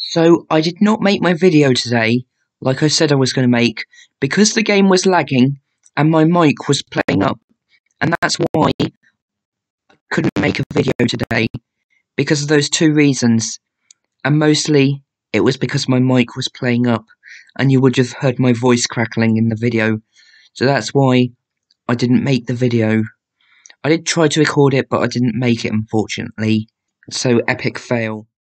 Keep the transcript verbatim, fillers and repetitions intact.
So, I did not make my video today, like I said I was going to make, because the game was lagging, and my mic was playing up, and that's why I couldn't make a video today, because of those two reasons, and mostly, it was because my mic was playing up, and you would have heard my voice crackling in the video, so that's why I didn't make the video. I did try to record it, but I didn't make it, unfortunately, so epic fail.